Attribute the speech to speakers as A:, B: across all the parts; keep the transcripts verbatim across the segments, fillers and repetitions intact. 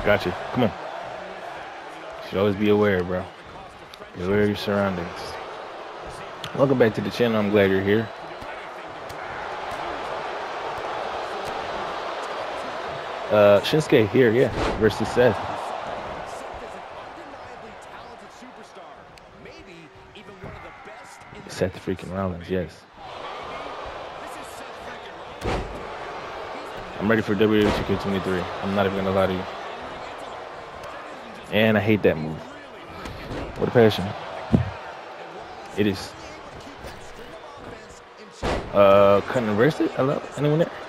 A: Gotcha. Come on. You should always be aware, bro. Be aware of your surroundings. Welcome back to the channel. I'm glad you're here. Uh, Shinsuke here, yeah, versus Seth. Seth freaking Rollins, yes. I'm ready for W W E two K twenty-three. I'm not even gonna lie to you. And I hate that move. What a passion. It is. Uh, couldn't reverse it? Hello? Anyone there?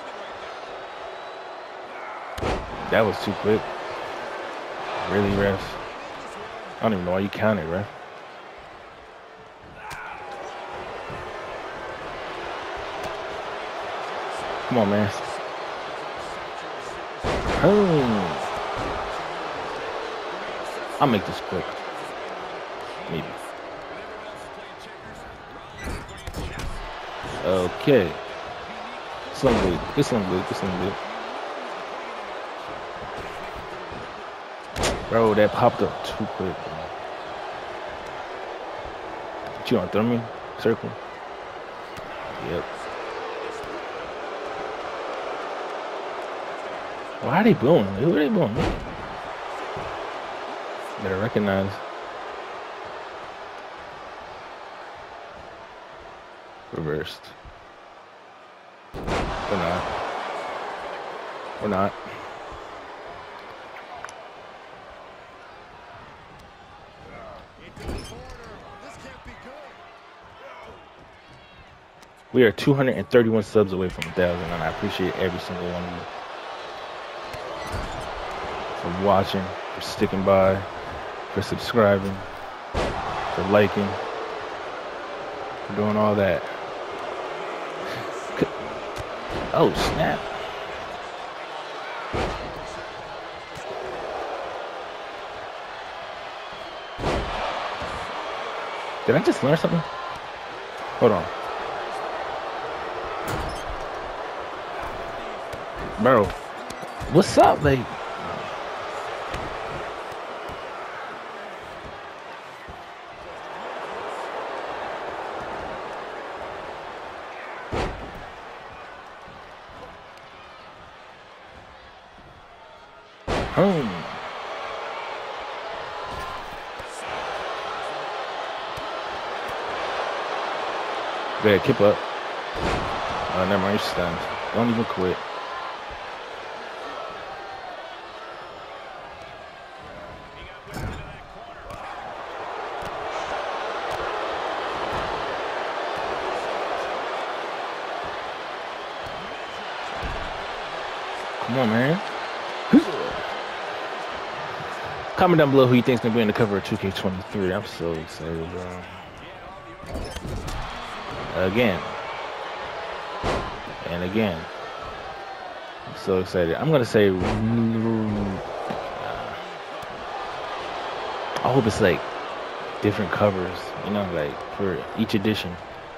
A: That was too quick. Really, ref? I don't even know why you counted, ref. Come on, man. Oh. I'll make this quick. Maybe. Okay. Slim good. Good slim good. Good slim good. Bro, that popped up too quick, bro. What you gonna throw me? Circle? Yep. Why are they booing? Who are they booing? Better recognize. Reversed. We're not. We're not. We are two hundred thirty-one subs away from a thousand, and I appreciate every single one of you for watching, for sticking by, for subscribing, for liking, for doing all that. Oh, snap. Did I just learn something? Hold on. Bro, what's up, like? Home. Go ahead, keep up. Oh, never mind, you're stunned. Don't even quit. Come on, man. Comment down below who you think's gonna be on the cover of two K twenty-three. I'm so excited, bro. Again. And again. I'm so excited. I'm gonna say. Uh, I hope it's like different covers, you know, like for each edition.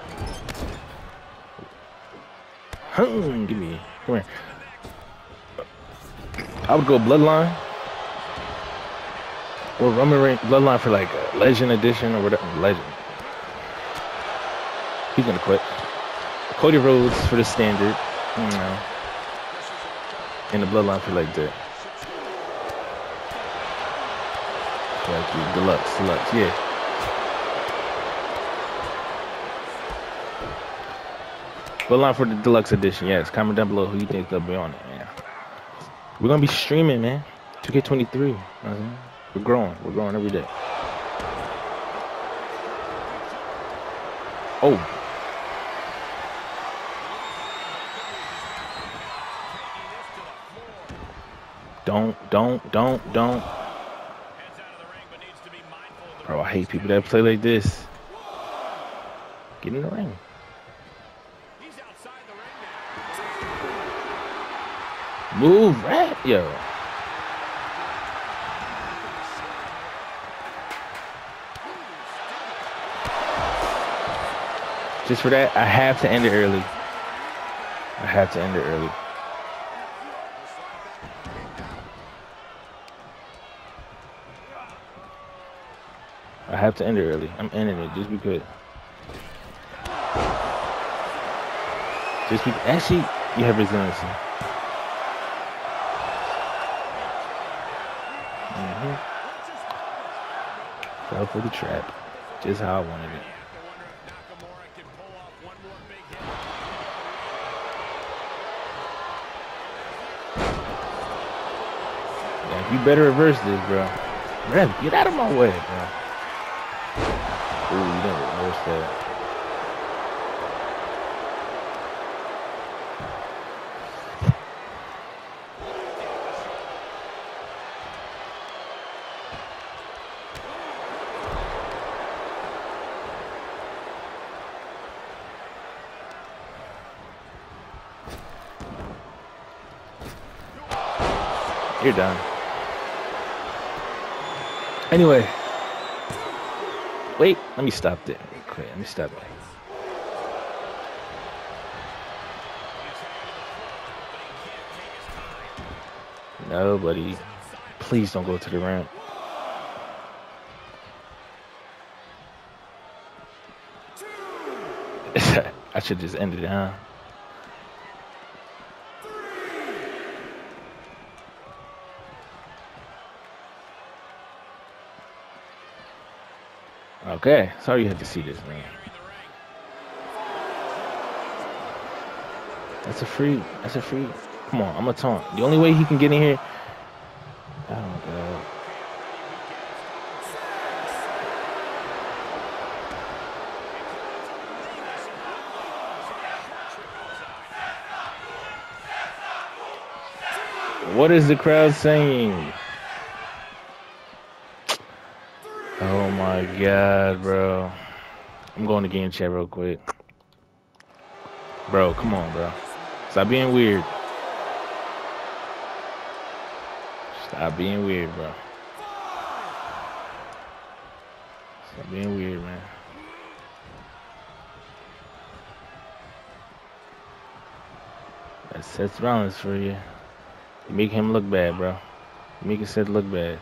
A: Hmm, give me. Come here. I would go Bloodline. Or Roman Reigns Bloodline for like a Legend Edition or whatever. Legend. He's gonna quit. Cody Rhodes for the standard. You know. And the Bloodline for like that. Like the deluxe, deluxe, yeah. Bloodline for the deluxe edition, yes. Comment down below who you think they'll be on it, man. We're gonna be streaming, man. two K twenty-three. You know what I'm saying? We're growing. We're growing every day. Oh. Don't, don't, don't, don't. Bro, I hate people that play like this. Get in the ring. Move, right? Yo. Just for that, I have to end it early. I have to end it early. I have to end it early. I'm ending it just because. Just because. Actually, you have resiliency. Mm-hmm. Fell for the trap. Just how I wanted it. Yeah, you better reverse this, bro. Rev, get out of my way, bro. Ooh, you didn't reverse that. You're done. Anyway. Wait, let me stop there real quick. Let me stop there. Nobody. Please don't go to the ramp. I should just end it, huh? Okay, sorry you had to see this, man. That's a free. That's a free. Come on, I'm a taunt. The only way he can get in here. Oh god. What is the crowd saying? Oh my god, bro. I'm going to game chat real quick. Bro, come on, bro. Stop being weird. Stop being weird, bro. Stop being weird, man. That's Seth Rollins for you. You make him look bad, bro. You make Seth look bad.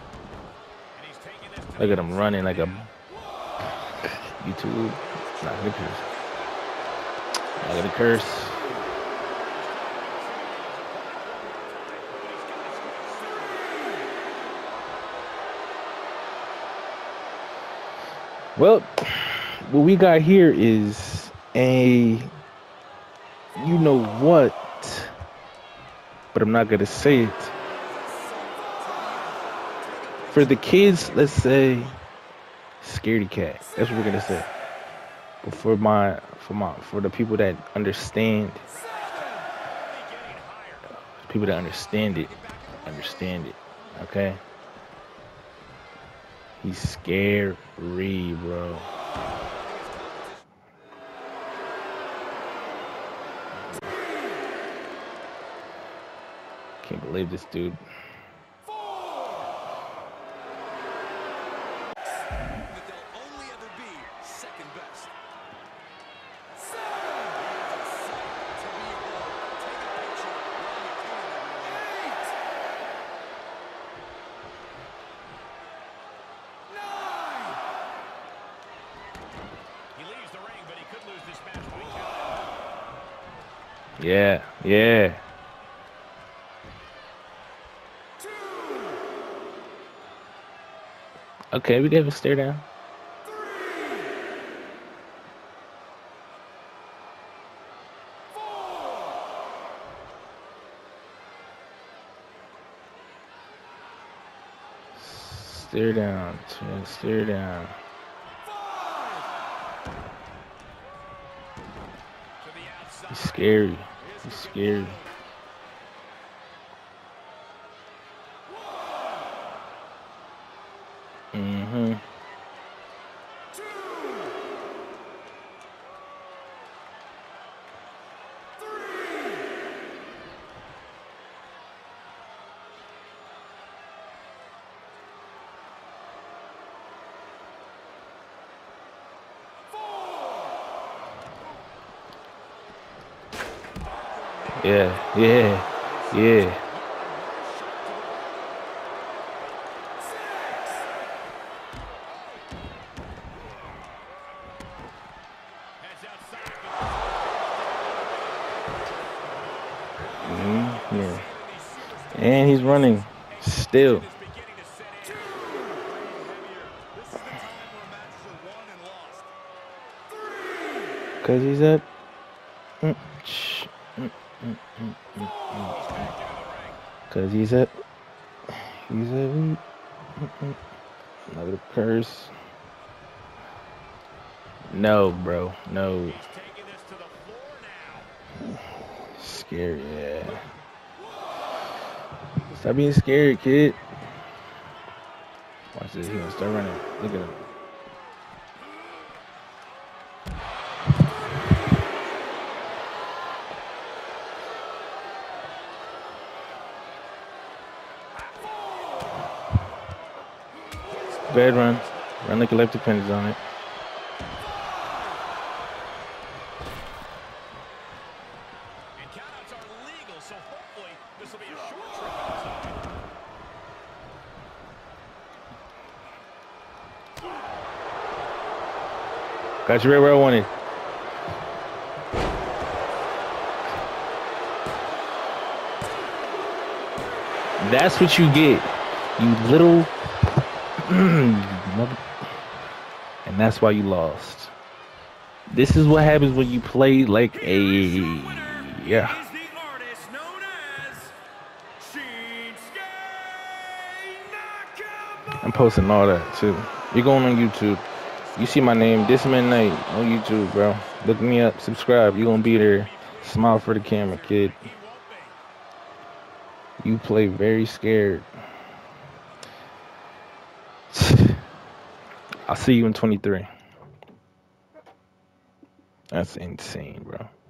A: Look at him running like a YouTube. Not gonna curse. Not gonna curse. Well, what we got here is a, you know what, but I'm not gonna say it. For the kids, let's say scaredy cat. That's what we're gonna say. But for my, for my, for the people that understand, people that understand it, understand it. Okay. He's scary, bro. Can't believe this dude. Yeah, yeah. Okay, we gave a stare down. Stare down, stare down. He's scary. He's scary. Mm-hmm. Yeah, yeah, yeah. Mm-hmm. Yeah. And he's running still. Cause he's up. Mm, mm, mm, mm, mm, mm. Cause he's up. He's up. Mm, mm. Another curse. No, bro. No. Scary, yeah. Stop being scared, kid. Watch this. He's gonna start running. Look at him. Bad run. Run like your life depends on it.
B: And countouts are legal, so hopefully this will be a short trip outside.
A: Got you right where I wanted. That's what you get, you little. And that's why you lost. This is what happens when you play like a yeah. I'm posting all that too. You're going on YouTube. You see my name, This Man Knight, on YouTube, bro. Look me up, subscribe. You're gonna be there. Smile for the camera, kid. You play very scared. I'll see you in twenty-three. That's insane, bro.